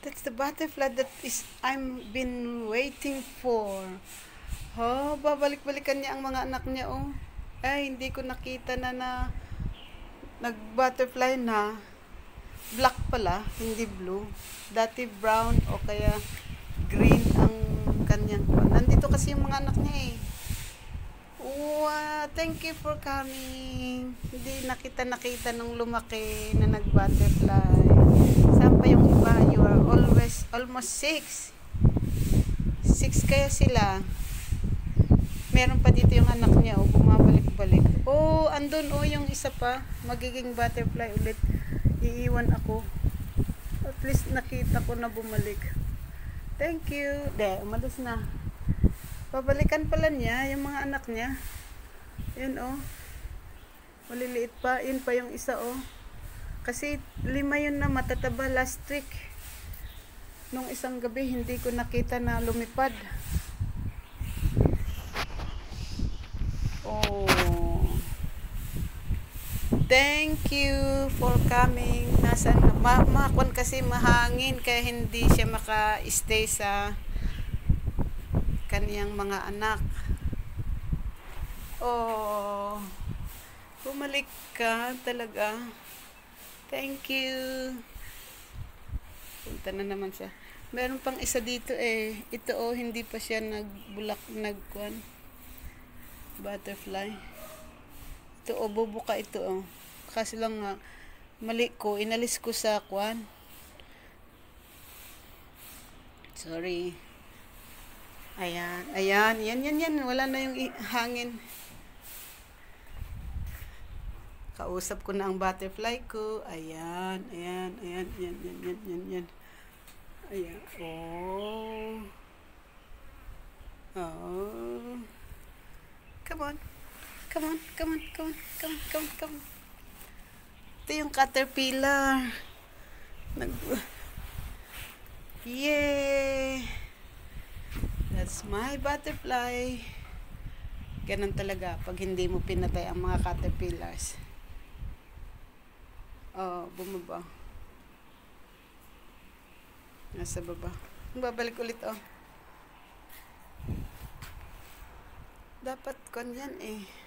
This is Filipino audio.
That's the butterfly that is I'm been waiting for. Oh, babalik-balikan niya ang mga anak niya, oh. Ay, hindi ko nakita na nag-butterfly na. Black pala, hindi blue. Dati brown o kaya green ang kanyang. Nandito kasi yung mga anak niya, eh. Wow, thank you for coming. Hindi nakita nung lumaki na nag-butterfly. Saan pa yung iba? You are almost 6. 6 kaya sila. Meron pa dito yung anak niya, oh, bumabalik-balik. Oh, andun, oh, yung isa pa. Magiging butterfly ulit. Iiwan ako. At least nakita ko na bumalik. Thank you. Umalis na. Babalikan pala niya yung mga anak niya. Yun, oh. Maliliit pa. Yun pa yung isa, oh. Kasi 5 yun na matataba last week. Nung isang gabi, hindi ko nakita na lumipad. Oh. Thank you for coming. Nasaan na? Makon kasi mahangin kaya hindi siya maka-stay sa kaniyang mga anak. Oh. Bumalik ka talaga. Thank you. Punta na naman siya. Meron pang isa dito, eh. Ito, oh, hindi pa siya nagkuan. Butterfly. Ito, oh, bubuka ito, oh. Kasi lang nga, mali ko, inalis ko sa kuan. Sorry. Ayan, ayan, yan. Wala na yung hangin. Kausap ko na ang butterfly ko. Ayan. Ayan. Ayan. Oh. Oh. Come on. Ito yung caterpillar. Yay! That's my butterfly. Ganun talaga pag hindi mo pinatay ang mga caterpillars. Oh, bumaba. Nasa baba. Babalik ulit, oh. Dapat kon yan, eh.